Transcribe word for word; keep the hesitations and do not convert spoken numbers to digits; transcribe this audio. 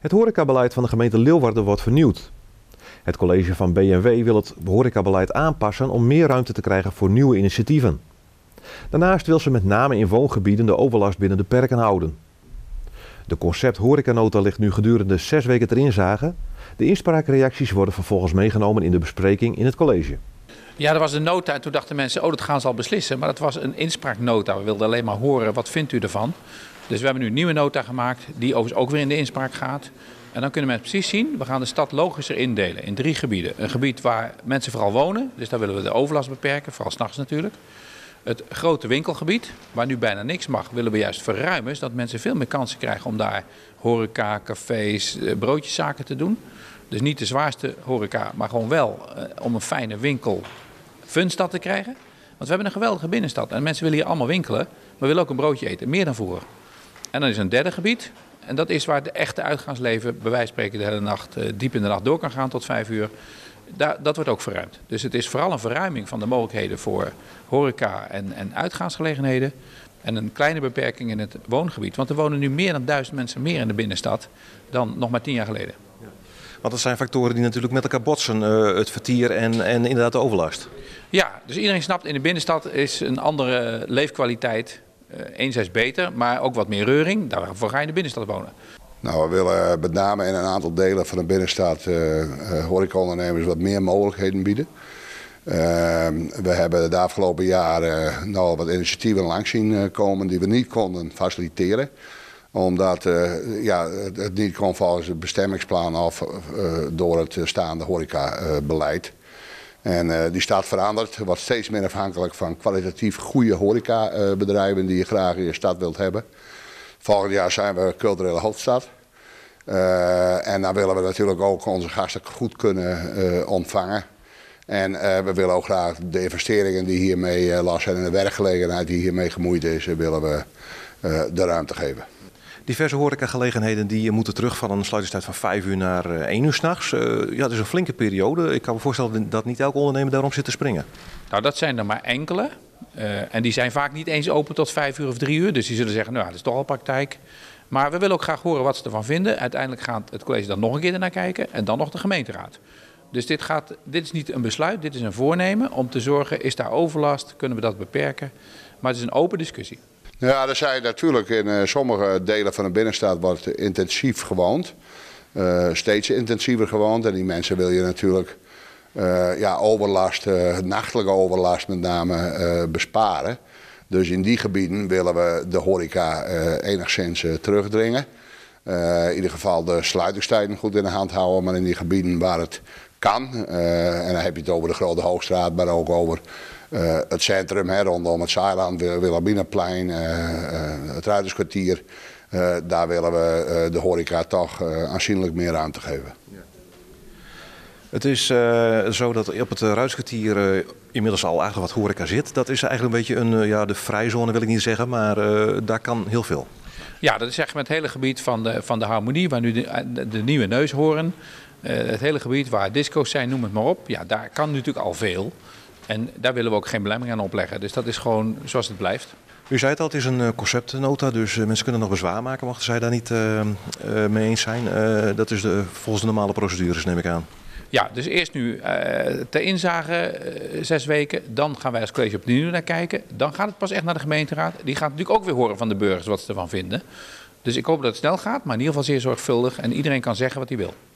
Het horecabeleid van de gemeente Leeuwarden wordt vernieuwd. Het college van B N W wil het horecabeleid aanpassen om meer ruimte te krijgen voor nieuwe initiatieven. Daarnaast wil ze met name in woongebieden de overlast binnen de perken houden. De concept horecanota ligt nu gedurende zes weken ter inzage. De inspraakreacties worden vervolgens meegenomen in de bespreking in het college. Ja, er was een nota en toen dachten mensen, oh dat gaan ze al beslissen. Maar dat was een inspraaknota. We wilden alleen maar horen, wat vindt u ervan? Dus we hebben nu een nieuwe nota gemaakt, die overigens ook weer in de inspraak gaat. En dan kunnen mensen precies zien, we gaan de stad logischer indelen in drie gebieden. Een gebied waar mensen vooral wonen, dus daar willen we de overlast beperken, vooral 's nachts natuurlijk. Het grote winkelgebied, waar nu bijna niks mag, willen we juist verruimen, zodat mensen veel meer kansen krijgen om daar horeca, cafés, broodjeszaken te doen. Dus niet de zwaarste horeca, maar gewoon wel eh, om een fijne winkel funstad te krijgen. Want we hebben een geweldige binnenstad en mensen willen hier allemaal winkelen, maar willen ook een broodje eten, meer dan vroeger. En dan is een derde gebied, en dat is waar de echte uitgaansleven, bij wijze van spreken de hele nacht, eh, diep in de nacht door kan gaan tot vijf uur. Daar, dat wordt ook verruimd. Dus het is vooral een verruiming van de mogelijkheden voor horeca en, en uitgaansgelegenheden. En een kleine beperking in het woongebied. Want er wonen nu meer dan duizend mensen meer in de binnenstad dan nog maar tien jaar geleden. Ja. Want dat zijn factoren die natuurlijk met elkaar botsen. Uh, het vertier en, en inderdaad de overlast. Ja, dus iedereen snapt in de binnenstad is een andere leefkwaliteit. Uh, enerzijds beter, maar ook wat meer reuring. Daarvoor ga je in de binnenstad wonen. Nou, we willen met name in een aantal delen van de binnenstad uh, uh, horecaondernemers wat meer mogelijkheden bieden. Uh, we hebben de afgelopen jaren nou wat initiatieven langs zien komen die we niet konden faciliteren. Omdat uh, ja, het niet kon volgens het bestemmingsplan of uh, door het staande horecabeleid. En uh, die staat veranderd, wordt steeds meer afhankelijk van kwalitatief goede horecabedrijven die je graag in je stad wilt hebben. Volgend jaar zijn we culturele hoofdstad. Uh, en dan willen we natuurlijk ook onze gasten goed kunnen uh, ontvangen. En uh, we willen ook graag de investeringen die hiermee uh, last zijn en de werkgelegenheid die hiermee gemoeid is, uh, willen we uh, de ruimte geven. Diverse horecagelegenheden die moeten terug van een sluitingstijd van vijf uur naar uh, één uur s'nachts. Uh, ja, dat is een flinke periode. Ik kan me voorstellen dat niet elke ondernemer daarom zit te springen. Nou, dat zijn er maar enkele. Uh, en die zijn vaak niet eens open tot vijf uur of drie uur. Dus die zullen zeggen, nou, dat is toch al praktijk. Maar we willen ook graag horen wat ze ervan vinden. Uiteindelijk gaat het college dan nog een keer ernaar kijken en dan nog de gemeenteraad. Dus dit, gaat, dit is niet een besluit, dit is een voornemen om te zorgen, is daar overlast, kunnen we dat beperken? Maar het is een open discussie. Ja, er zijn natuurlijk in uh, sommige delen van de binnenstad wordt intensief gewoond. Uh, steeds intensiever gewoond en die mensen wil je natuurlijk uh, ja, overlast, uh, nachtelijke overlast met name uh, besparen. Dus in die gebieden willen we de horeca uh, enigszins uh, terugdringen. Uh, in ieder geval de sluitingstijden goed in de hand houden, maar in die gebieden waar het kan. Uh, en dan heb je het over de Grote Hoogstraat, maar ook over uh, het centrum hè, rondom het Zaailand, Wilhelminaplein, uh, uh, het Ruiterskwartier. Uh, daar willen we uh, de horeca toch uh, aanzienlijk meer ruimte geven. Ja. Het is uh, zo dat op het Ruiterskwartier uh, inmiddels al eigenlijk wat horeca zit. Dat is eigenlijk een beetje een, uh, ja, de vrijzone wil ik niet zeggen, maar uh, daar kan heel veel. Ja, dat is zeg maar het hele gebied van de, van de harmonie, waar nu de, de, de nieuwe neushoorn. Uh, het hele gebied waar disco's zijn, noem het maar op. Ja, daar kan natuurlijk al veel. En daar willen we ook geen belemmering aan opleggen. Dus dat is gewoon zoals het blijft. U zei het al, het is een conceptnota, dus uh, mensen kunnen nog bezwaar maken, mochten zij daar niet uh, uh, mee eens zijn. Uh, dat is de, volgens de normale procedures, neem ik aan. Ja, dus eerst nu uh, ter inzage uh, zes weken. Dan gaan wij als college opnieuw naar kijken. Dan gaat het pas echt naar de gemeenteraad. Die gaat natuurlijk ook weer horen van de burgers wat ze ervan vinden. Dus ik hoop dat het snel gaat, maar in ieder geval zeer zorgvuldig. En iedereen kan zeggen wat hij wil.